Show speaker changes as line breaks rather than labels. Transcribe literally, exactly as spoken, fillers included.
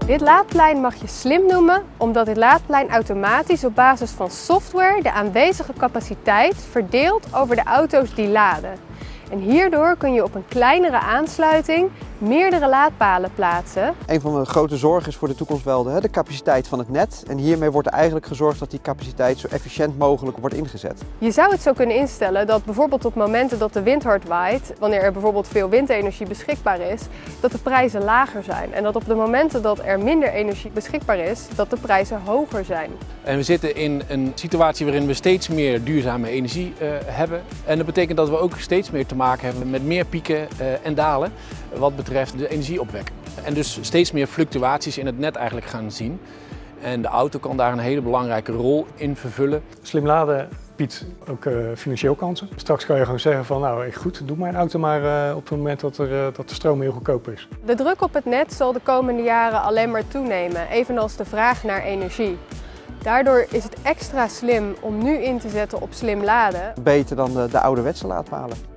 Dit laadplein mag je slim noemen, omdat dit laadplein automatisch op basis van software de aanwezige capaciteit verdeelt over de auto's die laden. En hierdoor kun je op een kleinere aansluiting meerdere laadpalen plaatsen.
Een van de grote zorgen is voor de toekomst wel de, de capaciteit van het net. En hiermee wordt er eigenlijk gezorgd dat die capaciteit zo efficiënt mogelijk wordt ingezet.
Je zou het zo kunnen instellen dat bijvoorbeeld op momenten dat de wind hard waait, wanneer er bijvoorbeeld veel windenergie beschikbaar is, dat de prijzen lager zijn. En dat op de momenten dat er minder energie beschikbaar is, dat de prijzen hoger zijn.
En we zitten in een situatie waarin we steeds meer duurzame energie uh, hebben. En dat betekent dat we ook steeds meer te maken hebben met meer pieken uh, en dalen wat betreft de energieopwek. En dus steeds meer fluctuaties in het net eigenlijk gaan zien. En de auto kan daar een hele belangrijke rol in vervullen.
Slim laden biedt ook uh, financieel kansen. Straks kan je gewoon zeggen van nou goed, doe mijn auto maar uh, op het moment dat, er, uh, dat de stroom heel goedkoop is.
De druk op het net zal de komende jaren alleen maar toenemen, evenals de vraag naar energie. Daardoor is het extra slim om nu in te zetten op slim laden.
Beter dan de, de ouderwetse laadpalen.